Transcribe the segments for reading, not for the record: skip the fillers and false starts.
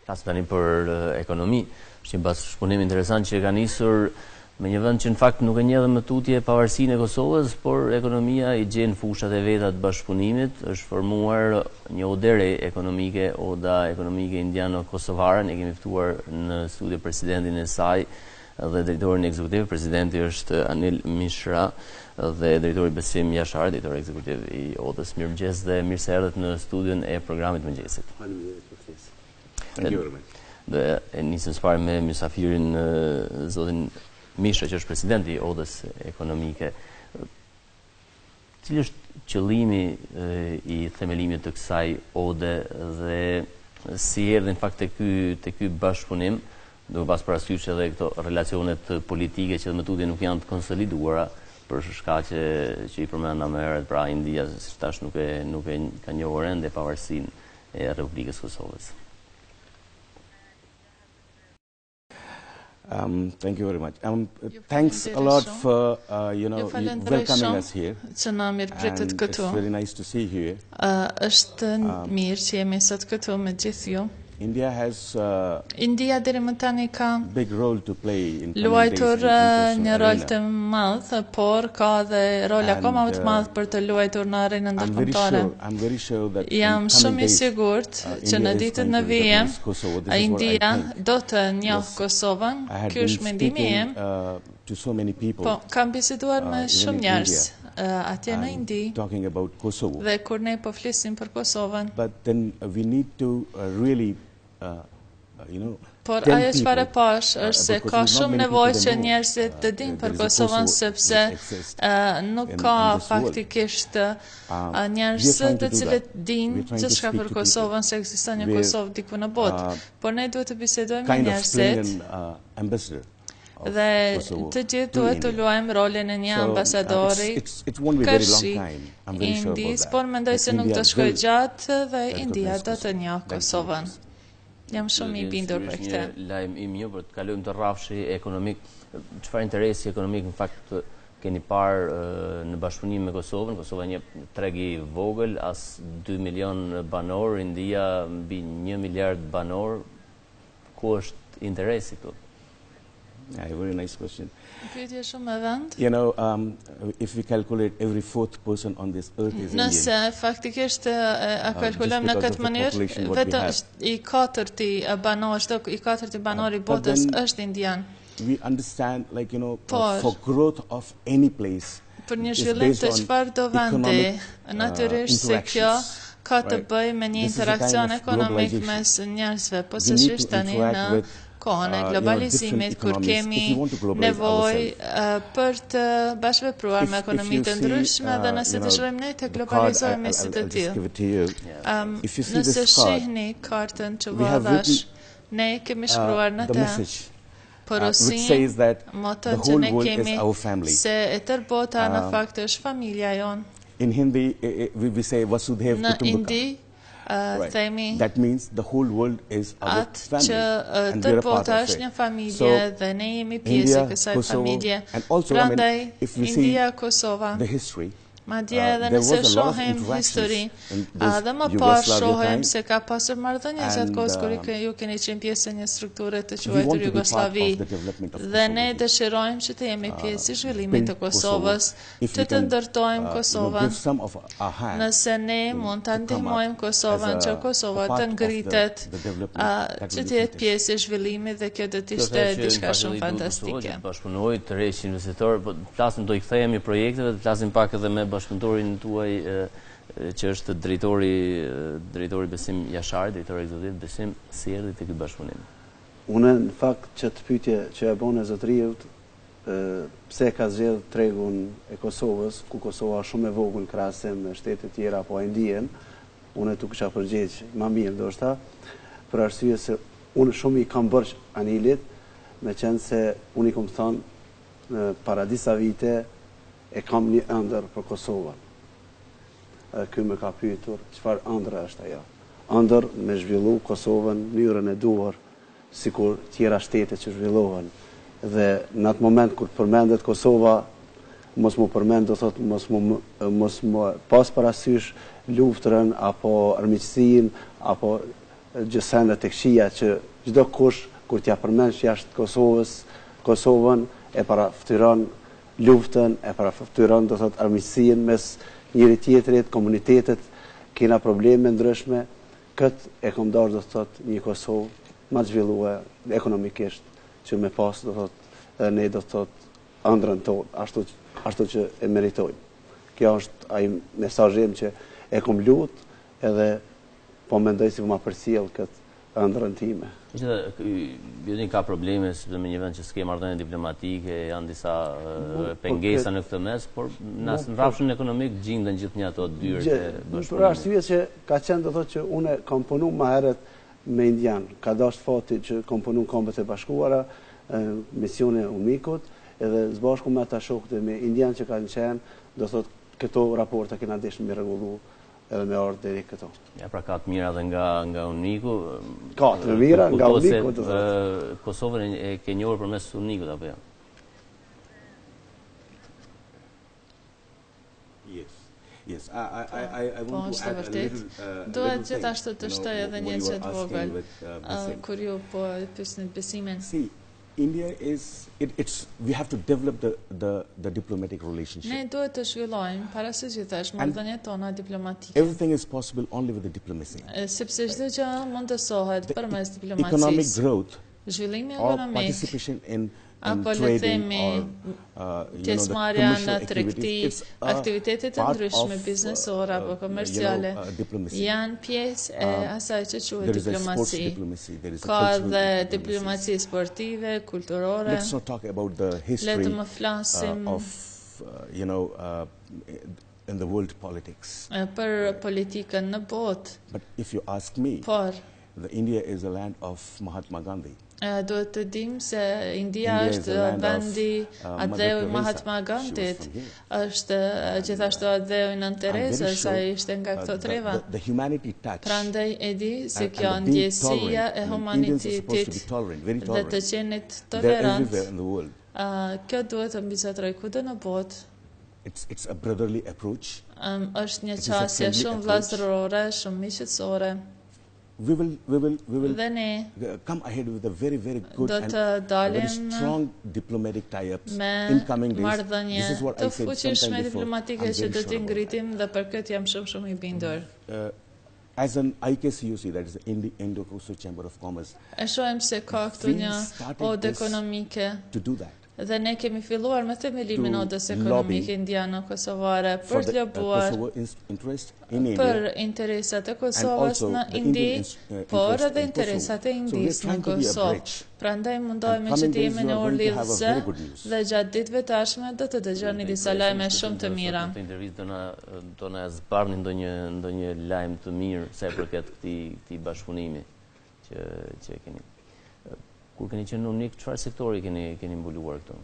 flas tani për ekonomi, është një bashkëpunim interesant që ka nisur me një vend që në fakt nuk e njeh më tutje pavarësinë e Kosovës, por ekonomia i gjen fushat e veta të bashkëpunimit, është formuar një odere ekonomike, oda ekonomike indiano-kosovare, ne kemi ftuar në studio presidentin e saj dhe drejtorin ekzekutiv. Presidenti është Anil Mishra dhe drejtori Besim Jashar, drejtori ekzekutiv i odës. Mirëmëngjes dhe mirë se erdhët në studion e programit mëngjesit. Thank you very much. Dhe nisim së pari me mysafirin zotin Mishra, që është presidenti i odës ekonomike. Cili është qëllimi i themelimit të kësaj ode dhe si erdhi në fakt te ky bashkëpunim, duke pas parasysh edhe këto relacionet politike që më tutje nuk janë të konsoliduara për shkaqe që i përmenda më herët, pra India tash nuk e ka njohur ende pavarësinë e Republikës Kosovës. Thank you very much. Thanks a lot for welcoming us here. And it's very nice to see you here. Është mirë që jemi sot këtu me gjithë ju. India has India deri më tani ka big role to play in luajtur një rol të madh, por ka dhe rol akoma më të madh për të luajtur në arenën ndërkombëtare. I'm very sure that Jam shumë i sigurt që në ditën në vijim India do të njohë Kosovën. Ky është mendimi im. Po, kam biseduar me shumë njerëz atje në Indi dhe kur ne po flisim për Kosovën. But then we need to really por ajo çfarë pash është se ka shumë nevojë që njerëzit të dinë për Kosovën, sepse nuk ka faktikisht njerëz të cilët dinë gjithçka për Kosovën, se ekziston një Kosovë diku në botë. Por ne duhet të bisedojmë me njerëzit dhe të gjithë duhet të luajmë rolin e një ambasadori kërshi Indis, por mendoj se nuk do shkojë gjatë dhe India do të njohë Kosovën. Jam shumë i bindur për këtë. Një lajm i mirë për të kalojmë të rrafshi ekonomik. Çfarë interesi ekonomik në fakt keni parë në bashkëpunim me Kosovën? Kosova një treg i vogël, as 2 milion banor, India mbi 1 miliard banor. Ku është interesi këtu? Yeah, very nice question. Pyetje shumë e vend. You know, if we calculate every fourth person on this earth is Indian. Nëse faktikisht a kalkulojmë në këtë mënyrë, vetëm i katërti banor i botës është indian. We understand, like, for growth of any place. Për një zhvillim të çfarëdo vendi, natyrisht se kjo ka të bëjë me një interakcion ekonomik mes njerëzve, po sigurisht tani në kohën e globalizimit, kur kemi nevojë për të bashkëvepruar me ekonomi të ndryshme dhe nëse dëshirojmë ne të globalizohemi si të tillë. Nëse shihni kartën që vadash, ne kemi shkruar në të porosin, moton që ne kemi se e tërë bota në fakt është familja jonë. In Hindi, we say Vasudhaiv Kutumbakam. That means the whole world is our family, and we are part of it. Është një familje dhe ne jemi pjesë e kësaj familje. Prandaj India, Kosova, the history. Madje edhe nëse shohim historinë, dhe më parë shohim se ka pasur marrëdhënie gjatë kohës kur ju keni qenë pjesë e një strukture të quajtur Jugosllavi. Dhe ne dëshirojmë që të jemi pjesë i zhvillimit të Kosovës, të ndërtojmë Kosovën. Nëse ne mund ta ndihmojmë Kosovën që Kosova të ngritet, që të jetë pjesë e zhvillimit, dhe kjo do të ishte diçka shumë fantastike. Bashkëpunoj të rresh investitor, po flasim do i kthehemi projekteve, të flasim pak edhe me bashkëpunëtorin tuaj që është drejtori Besim Jashar, drejtori ekzekutiv. Besim, si erdhi te ky bashkëpunim? Unë në fakt që të pyetje që e bën zotëriut, pse ka zgjedhur tregun e Kosovës, ku Kosova është shumë e vogël krahasim me shtete tjera apo Indien, unë tu kisha përgjigj më mirë ndoshta, për arsye se unë shumë i kam bërë Anilit, me qenë se unë i kam thënë para disa vite e kam një ëndër për Kosovën. Ky më ka pyetur çfarë ëndra është ajo. Ëndër me zhvillu Kosovën në mënyrën e duhur, sikur tjera shtete që zhvillohen. Dhe në atë moment kur përmendet Kosova, mos më përmend, do thotë mos më pas parasysh luftrën apo armiqësinë apo gjësende të këshia që çdo kush kur t'ja përmendsh jashtë Kosovën e paraftëron luftën, e paraftëron do thot armiqësinë mes njëri tjetrit, komunitetet, kena probleme ndryshme, këtë e kam dashur do thot një Kosovë më të zhvilluar ekonomikisht që me pas do thot ne do thot ëndrrën tonë ashtu që e meritojmë. Kjo është ai mesazhi im që e kam lut edhe po mendoj si ma përcjell këtë ëndrrën time. Bjodin ka probleme sepse me një vend që s'ke marrëdhënie diplomatike, janë disa pengesa në këtë mes, por në rrafshin ekonomik gjenden gjithnjë ato dyert e bashkëpunimit. Për arsye që ka qenë do thotë që unë kam punuar më herët me indian, ka dashur fati që kam punuar Kombet e Bashkuara, misione UMIK-ut, edhe së bashku me ata shokët me indian që kanë qenë, do thotë këto raporte kena deshur me rregullu edhe me ardhë deri këto. Ja, pra ka të mira dhe nga UNIKU. Ka të mira nga UNIKU. Kosovën e ke njohur përmes UNIKut apo jo? Yes, I want to add a little. Duhet gjithashtu të shtoj edhe një çet vogël. Kur ju po pyesni besimin. See, India is we have to develop the diplomatic relationship. Ne duhet të zhvillojmë para së gjithash marrëdhëniet tona diplomatike. Everything is possible only with the diplomacy. Sepse çdo gjë mundësohet përmes diplomacisë. Economic growth, zhvillimi or ekonomik, participation in apo le të trading themi or pjesëmarrja në tregti, aktivitetet e ndryshme biznesore apo komerciale janë pjesë e asaj që quhet diplomasi. Ka dhe diplomaci sportive, kulturore. Let's not talk about the history Le të më flasim in the world politics. Për politikën në botë. But if you ask me, the India is a land of Mahatma Gandhi. Duhet të dim se India është vendi atë Mahatma Gandhit, është gjithashtu atë Nën Teresës, ai ishte nga këto tre vende. Prandaj e di se kjo ndjesia e humanitetit dhe të qenit tolerant, kjo duhet të mbizotëroj kudo në botë. It's a brotherly approach. Është një qasje shumë vllazërore, shumë miqësore. We will come ahead with a very good and very strong diplomatic tie-ups in coming days. This is what I said sometime before. I'm very sure about it. As an IKCUC, that is the Indo-Kosovo Chamber of Commerce, we started to do that. Dhe ne kemi filluar me themelimin e odës ekonomike indiano-kosovare për të lobuar për interesat e Kosovës në Indi, por edhe interesat e Indisë në Kosovë. Prandaj mundohemi që të jemi në urlidhse dhe gjatë ditëve tashme do të dëgjoni disa lajme shumë të mira. Në intervistë do na zbarni ndonjë lajm të mirë sa i përket këtij bashkëpunimi që keni. Kur keni qenë në UNIK, çfarë sektori keni mbuluar këtu?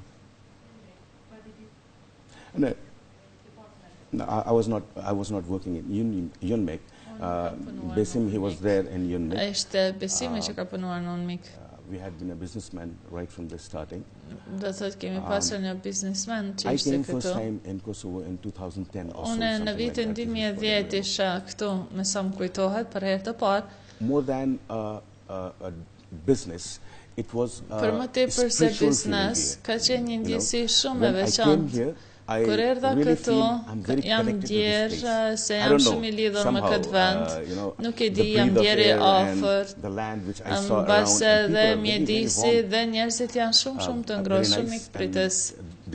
No, I was not working in UNMIK. Besim, he was there in UNMIK. Ishte Besimi që ka punuar në UNMIK. We had been a businessman right from the starting. Do thotë kemi pasur një biznesmen që ishte këtu. I came first time in Kosovo in 2010 or so. Unë në vitin 2010 isha këtu, me sa më kujtohet, për herë të parë. More than a business, it was për më tepër se biznes, ka qenë një ndjesi shumë e veçantë. Kur erdha këtu, jam ndjerë se jam shumë i lidhur me këtë vend. Nuk e di, jam ndjerë i afërt. Mbase dhe mjedisi dhe njerëzit janë shumë të ngrohtë, shumë mikpritës.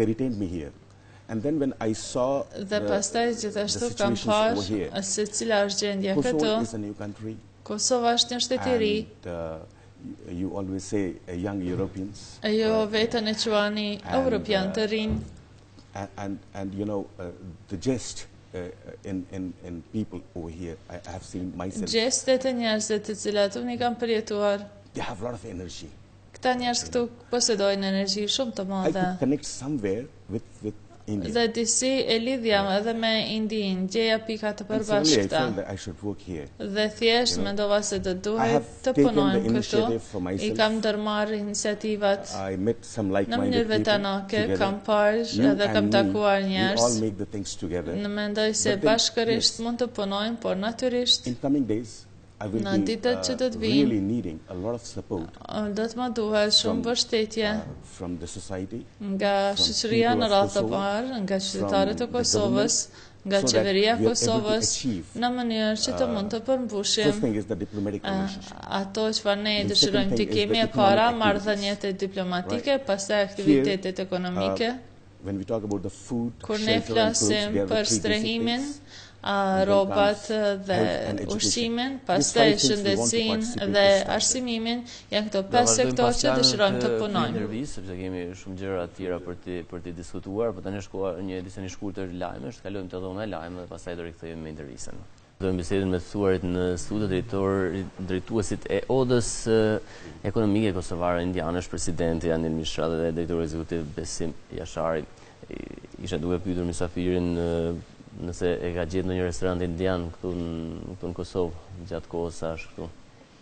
Dhe pastaj gjithashtu kam parë se cila është gjendja këtu. Kosova është një shtet i ri. You always say young Europeans. Jo vetën e quani Europian të rinj. And you know the gest in people over here, I have seen myself. Gestet e njerëzve të cilat unë kam përjetuar. They have a lot of energy. Këta njerëz këtu posedojnë energji shumë të madhe. I could connect somewhere with India. Dhe disi e lidhjam edhe me Indin, gjeja pika të përbashkëta. Dhe thjesht mendova se do duhet të punojmë këtu. I kam ndërmarrë iniciativat në mënyrë vetanake, kam parë edhe kam takuar njerëz. Në mendoj se bashkërisht mund të punojmë, por natyrisht Në ditët që do të vinë, do të më duhet shumë mbështetje nga shoqëria në radhë të parë, nga qytetarët e Kosovës, nga qeveria e Kosovës, në mënyrë që të mund të përmbushim ato çfarë ne dëshirojmë të kemi e para, marrëdhëniet diplomatike, pastaj aktivitetet ekonomike. Kur ne flasim për strehimin, rrobat dhe ushqimin, pastaj shëndetësinë dhe arsimimin, janë këto 5 sektorë që dëshirojmë të punojmë. Sepse kemi shumë gjëra të tjera për të diskutuar, por tani është koha një shkurtër lajmesh, kalojmë te dhoma e lajmeve dhe pastaj do rikthehemi me intervistën. Do të bisedojmë me thuarit në studio drejtuesit e Odës ekonomike kosovare indianesh, presidenti Anil Mishra dhe drejtori ekzekutiv Besim Jashari. Isha duke pyetur mysafirin nëse e ka gjetur në një restorant indian këtu në Kosovë gjatë kohës sa është këtu.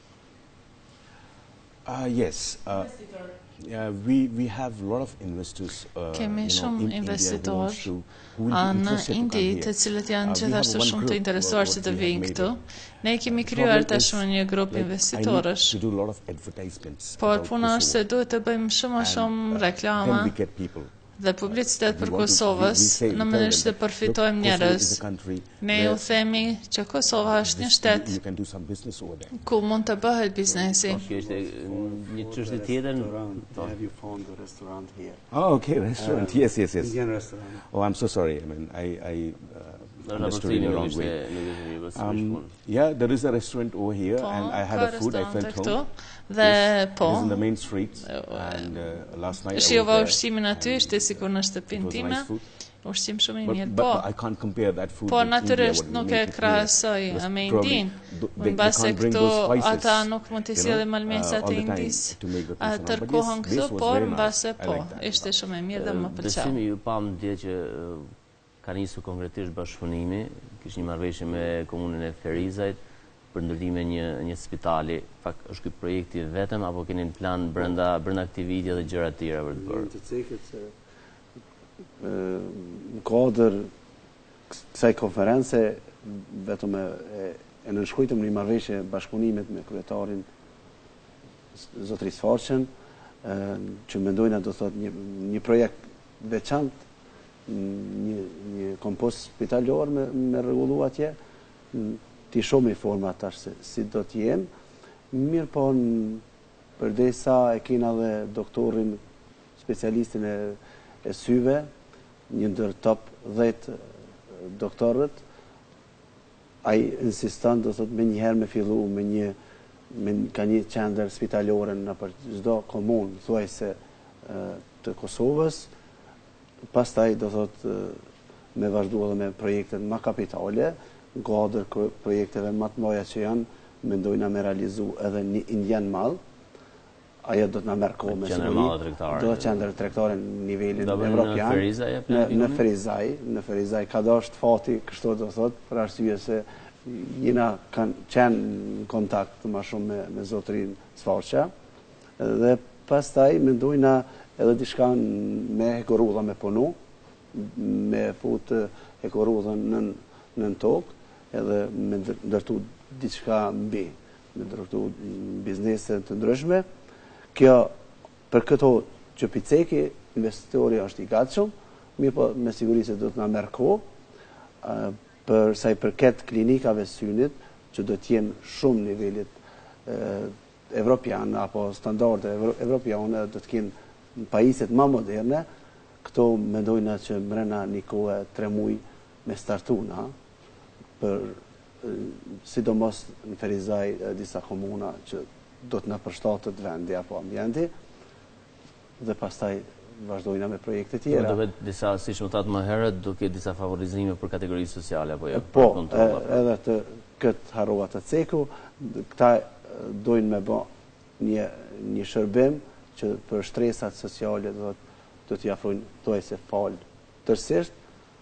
Yes. We have a lot of investors. Kemi shumë investitorë në Indi, të cilët janë gjithashtu shumë të interesuar që të vinë këtu. Ne kemi krijuar tashmë një grup investitorësh. Por puna është se duhet të bëjmë shumë reklama dhe publicitet për Kosovës në mënyrë që të përfitojmë njerëz. Ne ju themi që Kosova është një shtet ku mund të bëhet biznesi. Është një çështje tjetër. Have you found the restaurant here? Oh, okay, restaurant. Yes. Indian restaurant. Oh, I'm so sorry. I mean, I understood in the wrong way. Yeah, there is a restaurant over here, and I had a food. I felt home. Dhe po, in the main street, and last night shijova ushqimin aty, ishte sikur në shtëpinë time, ushqim shumë i mirë. But I can't compare that food. Po natyrisht nuk e krahasoj me Indin, mbase këtu ata nuk mund të sjellin malmesat e Indis. Tërkohën këtu, por mbase po, ishte shumë e mirë dhe më pëlqeu. Besimi ju pam dje që ka nisur konkretisht bashkëpunimi, kishte një marrëveshje me komunën e Ferizajt për ndërtime një spitali. Fakt është ky projekti vetëm apo keni në plan brenda aktivitete dhe gjëra të tjera për të bërë? Të cekët se në kodër kësaj konference vetëm e nënshkrujtëm një marrëveshje bashkëpunimet me kryetarin zotërisë Forçën, që mendojna do thot një projekt veçantë, një kompost spitalor me rregullu atje, ti shumë i forma tash se si do t'jem, mirë po përdesa e kena dhe doktorin, specialistin e syve, një ndër top 10 doktorët, ai insiston do thot me njëherë me fillu ka një qendër spitalore në për çdo komunë, thuajse të Kosovës, pastaj do thot me vazhdu edhe me projektet më kapitale, godër projekteve më të mëdha që janë, mendojna me realizu edhe një indian mall. Ajo do të na merr kohë me siguri. Do të qendër tregtare në nivelin evropian. Në Ferizaj ka dashur fati, kështu do thot, për arsye se jena kanë qenë në kontakt më shumë me zotrin Sfarqa. Dhe pastaj mendojna edhe diçka me hekorudha me punu, me fut hekorudhën në tokë, edhe me ndërtu diçka mbi, me ndërtu biznese të ndryshme. Kjo, për këto që piceki, investitori është i gatshëm, mirë po me siguri se do të na merr kohë, për sa i përket klinikave synit, që do të jenë shumë nivelit evropian apo standarde evropiane, do të kenë pajisjet më moderne. Këto mendojna që mrena një kohë 3 muaj me startuna, për sidomos në Ferizaj disa komuna që do të na përshtatet vendi apo ambienti, dhe pastaj vazhdojna me projekte tjera. Do vetë disa, siç më thatë më herët, do ketë disa favorizime për kategori sociale apo jo? Po, edhe të këtë harrova të ceku, këta dojnë me bë një shërbim që për shtresat sociale do t'i afrojnë thuajse fal tërësisht.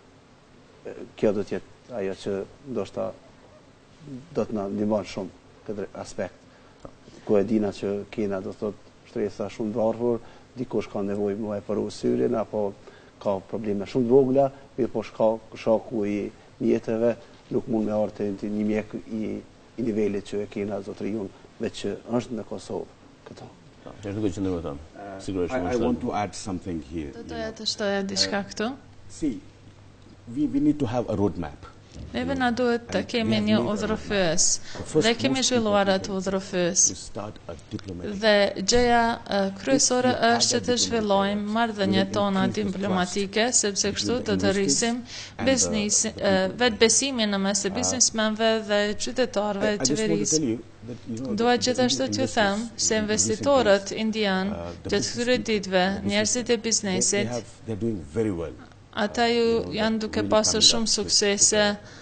Kjo do t'jetë ajo që ndoshta do të na ndihmon shumë këtë aspekt. Ku e dina që kena do thot shtresa shumë të varfër, dikush ka nevojë më për usyrin apo ka probleme shumë të vogla, mirë po shoku i mjeteve nuk mund me ardhë një mjek i nivelit që e kena zotriun, veç që është në Kosovë këto. I want to add something here. See, we need to have a roadmap. Neve na duhet të kemi një udhërofyes dhe kemi zhvilluar atë udhërofyes. Dhe gjëja kryesore është që të zhvillojmë marrëdhëniet tona diplomatike, sepse kështu do të rrisim vetbesimin në mes të biznesmenëve dhe qytetarëve të qeverisë. Dua gjithashtu t'ju them se investitorët indian gjatë këtyre ditëve, njerëzit e biznesit, ata janë duke pasur shumë suksese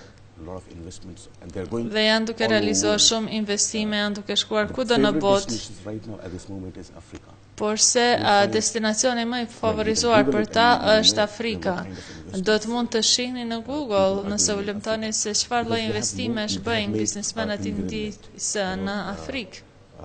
dhe janë duke realizuar shumë investime, janë duke shkuar kudo në botë. Por se destinacioni më i favorizuar për ta është Afrika. Do të mund të shihni në Google nëse u lëmtoni se çfarë lloj investimesh bëjnë biznesmenët indisë në Afrikë.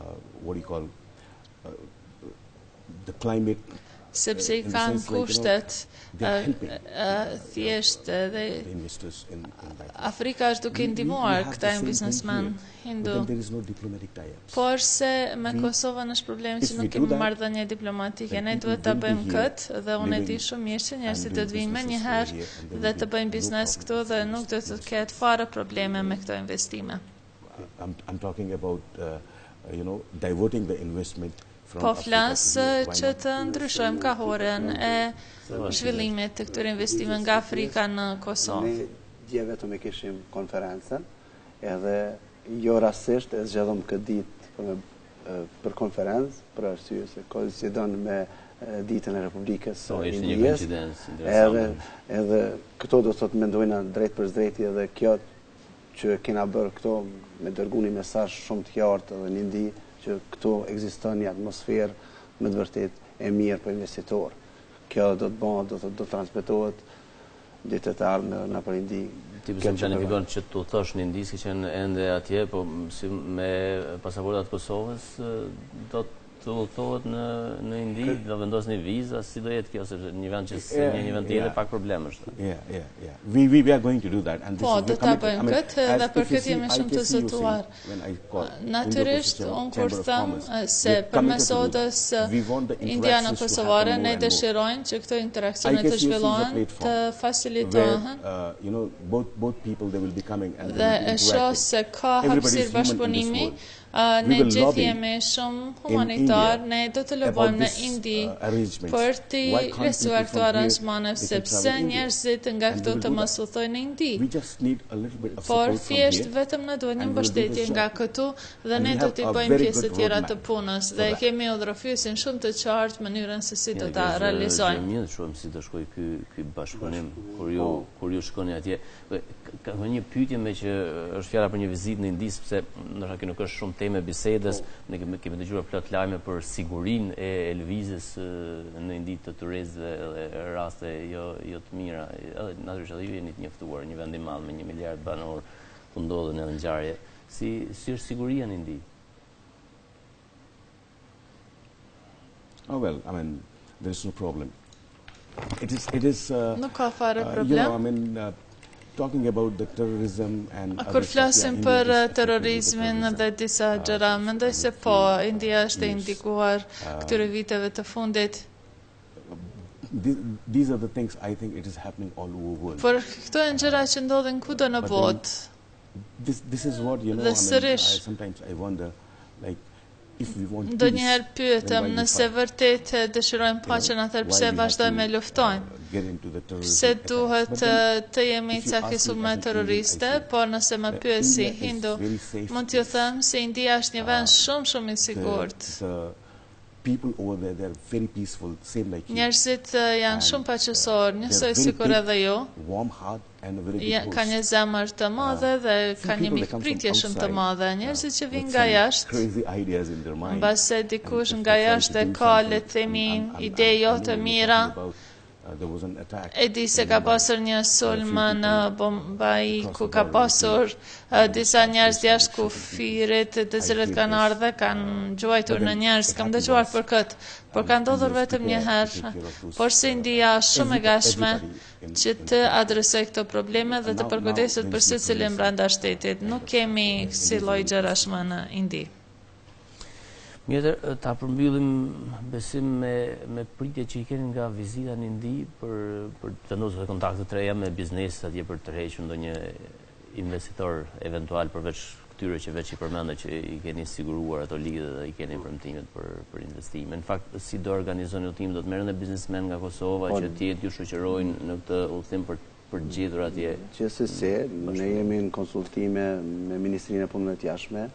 Sepse i kanë kushtet thjesht dhe Afrika është duke ndihmuar këta biznesmen hindu. Por se me Kosovën është problemi që nuk kemi marrëdhënie diplomatike. Ne duhet ta bëjmë këtë dhe unë e di shumë mirë që njerëzit do të vinë më një herë dhe të bëjnë biznes këtu dhe nuk do të ketë fare probleme me këto investime. I'm talking about diverting the investment. Po flasë që të ndryshojmë kahoren e zhvillimit të këtyre investime nga Afrika në Kosovë. Ne dje vetëm e kishim konferencën, edhe jo rastisht e zgjedhëm këtë ditë për konferencë, për arsye se koincidon me ditën e Republikës së Indijës. Edhe këto do të thotë mendojna drejt për drejti, edhe kjo që kena bërë këto me dërgu një mesazh shumë të qartë edhe në Indi, që këtu ekziston një atmosferë me të vërtet e mirë për investitor. Kjo do të bëhet, do të transmetohet ditët e ardhme në për Indi. Ti pëse më planifikon që tu thosh në Indi, si që ende atje, po me pasaportat Kosovës, do të udhëtohet në Indi, do vendos një vizë, si do jetë kjo, sepse një vend që një vend tjetër pak problem është. We are going to do that. Po, do ta bëjmë këtë dhe për këtë jemi shumë të zëtuar. Natyrisht, unë kur them se përmes odës indiano-kosovare ne dëshirojnë që këto interaksione të zhvillohen, të fasilitohen. Dhe e shoh se ka hapësirë bashkëpunimi. Ne gjithë jemi shumë humanitar, ne do të lëbojmë në Indi për të lesuar këto aranjmane, sepse njerëzit nga këto të mos u thojnë në Indi. Por thjesht vetëm na duhet një mbështetje nga këtu dhe ne do t'i bëjmë pjesë të tjera të punës dhe kemi udhërofyesin shumë të qartë mënyrën se si do ta realizojmë. Mirë, shohim si do shkojë ky bashkëpunim kur ju shkoni atje. Ka një pyetje me që është fjala për një vizitë në Indi, sepse ndoshta kjo nuk është shumë temë bisedës, ne kemi dëgjuar plot lajme për sigurinë e lëvizjes në Indi të turistëve dhe raste jo të mira. Edhe natyrisht edhe ju jeni të njoftuar, një vend i madh me 1 miliard banor ku ndodhen edhe ngjarje. Si është siguria në Indi? Oh well, I mean, there is no problem. It is nuk ka fare problem. Talking about the terrorism and kur flasim për terrorizmin dhe disa gjëra, mendoj se po, India është e indikuar këtyre viteve të fundit. These are the things I think it is happening all over the world. Por këto janë gjëra që ndodhin kudo në botë. This is what, you know, sometimes I wonder, like, ndonjëherë pyetem nëse vërtet dëshirojmë paqen, atëherë pse vazhdojmë me luftojmë? Pse duhet të jemi cakësuar me terroriste? Por nëse më pyesi hindu, mund t'ju them se India është një vend shumë i sigurt. Njerëzit janë shumë paqësorë, njësoj sikur edhe ju. Ka një zemër të madhe dhe ka një mikpritje shumë të madhe. Njerëzit që vinë nga jashtë, mbase dikush nga jashtë ka, le të themi, ide jo të mira E di se ka pasur një sulm në Bombay ku ka pasur disa njerëz jashtë kufirit të cilët kanë ardhe, kanë gjuajtur në njerëz, kam dëgjuar për këtë, por ka ndodhur vetëm një herë, por se India është shumë e gatshme që të adresoj këto probleme dhe të përkujdeset për secilin brenda shtetit. Nuk kemi si lloj gjërash më në Indi. Mjetër, ta përmbyllim besim me pritje që i keni nga vizita në Indi për të vendosur kontakte të reja me bizneset atje për të tërhequr ndonjë investitor eventual përveç këtyre që veç i përmendë që i keni siguruar ato lidhje dhe i keni premtimet për investime. Në fakt, si do organizoni udhëtim, do të merren dhe biznesmen nga Kosova që tjetë ju shoqërojnë në këtë udhëtim për gjetur atje? Gjithsesi, ne jemi në konsultime me Ministrinë e Punëve të Jashtme.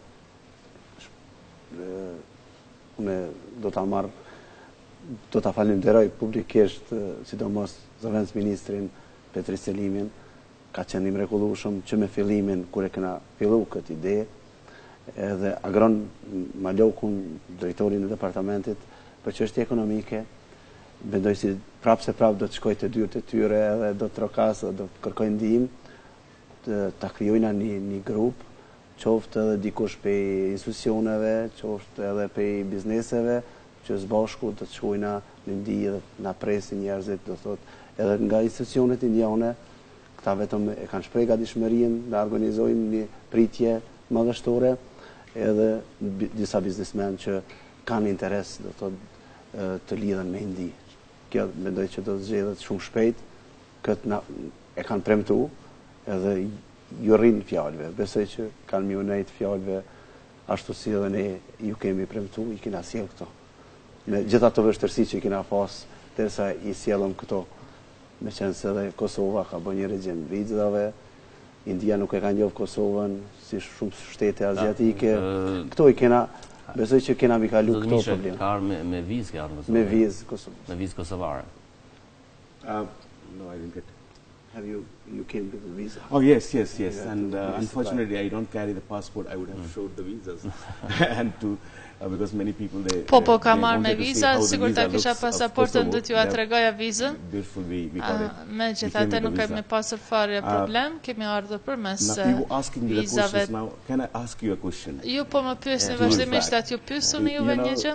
Unë do ta falenderoj publikisht, sidomos zëvendës ministrin Petri Selimin, ka qenë i mrekullueshëm që me fillimin kur e kena fillu këtë ide, edhe Agron Malokun, drejtorin e departamentit për çështje ekonomike, mendoj si prapë do të shkoj të dyert e tyre edhe do të trokas dhe do të kërkoj ndihmë, ta krijojnë një grup, qoftë edhe dikush prej institucioneve, qoftë edhe prej bizneseve, që së bashku të shkojna në Indi dhe na presin njerëzit, do thotë, edhe nga institucionet indiane, këta vetëm e kanë shpreh gatishmërinë të organizojnë një pritje madhështore, edhe disa biznesmen që kanë interes, do thotë, të lidhen me Indi. Kjo mendoj që do të zgjedhet shumë shpejt, këtë e kanë premtuar, edhe ju rrinë fjalëve, besoj që kanë mi unajt fjalëve ashtu si edhe ne ju kemi premtu, i kina sjell këto. Me gjitha të vështërsi që i kina pas, derisa i sjellëm këto, me qenë se edhe Kosova ka bërë një regjim vizave, India nuk e ka njohur Kosovën si shumë shtete aziatike, këto i kena, besoj që kena mi kalu këto probleme. Ka arë me vizë ka arë me vizë Kosovë. Me vizë kosovare. No, I didn't get. Have you came with a visa? Oh, yes. And unfortunately, I don't carry the passport. I would have showed the visas. And because many people, Po ka marrë me viza, sigur ta kisha pasaportën, do t'ju tregoja vizën. Megjithatë nuk kemi pasur fare problem, kemi ardhur përmes vizave. Can I ask you a question? Ju po më pyesni vazhdimisht, atë ju pyesuni juve një gjë?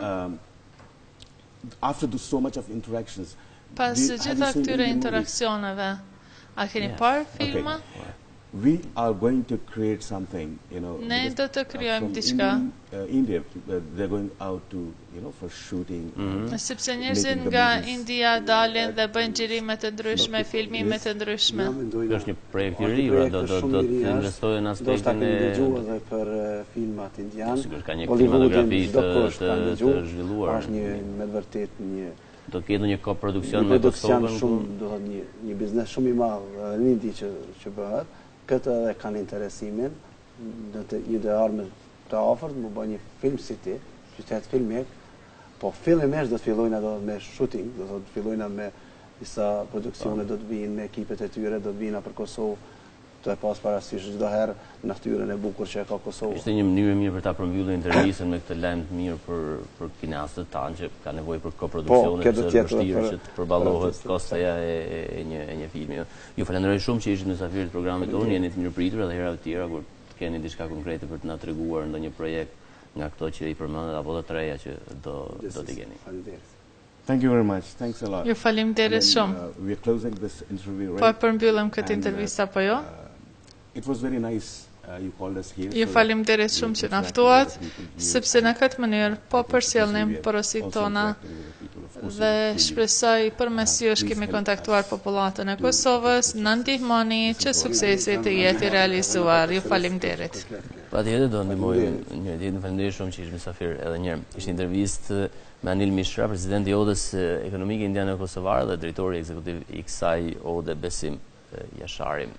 After so much of interactions, pas gjitha këtyre interaksioneve, a keni parë filma? We are going to create something, Ne do të krijojmë diçka. India, they're going out to, for shooting. Sepse njerëzit nga India dalin dhe bëjnë xhirime të ndryshme, filmime të ndryshme. Kjo është një projekt i ri, do të investojë në aspektin e edhe për filmat indian. Sigurisht ka një kinematografi të zhvilluar. Është me vërtet një do të ketë një koproduksion me Kosovën, do të një biznes shumë i madh në Indi që bëhet. Këtë edhe kanë interesimin, një dhe arme të afërt, më bëjë një film city, qytet filmik, po fillimisht do të fillojnë ato me shooting, do të fillojnë me disa produksione, do të vinë me ekipet e tyre, do të vinë për Kosovë, të e pas parasysh çdo herë natyrën e bukur që e ka Kosova. Ishte një mënyrë mirë për ta përmbyllur intervistën me këtë lajm të mirë për kinastët tanë që ka nevojë për koproduksione të vështirë që të përballohet kostaja e një filmi. Ju falenderoj shumë që ishit mysafir të programit tonë, jeni të mirëpritur edhe hera të tjera kur të keni diçka konkrete për të na treguar ndonjë projekt nga këto që i përmendet apo të treja që do t'i keni. Thank you very much. Thanks a lot. Ju faleminderit shumë. We are closing this interview right. Po përmbyllim këtë intervistë apo jo? It was very nice you called us here. Ju faleminderit shumë që na ftuat, sepse në këtë mënyrë po përsjellnim porositë tona dhe shpresoj përmes jush kemi kontaktuar popullatën e Kosovës, na ndihmoni që suksesi të jetë i realizuar. Ju faleminderit. Patjetër do ndihmoj një ditë, faleminderit shumë që ish mysafir edhe një herë. Ishte intervistë me Anil Mishra, presidenti i Odës Ekonomike Indiane Kosovare dhe drejtori ekzekutiv i kësaj Ode Besim Jashari.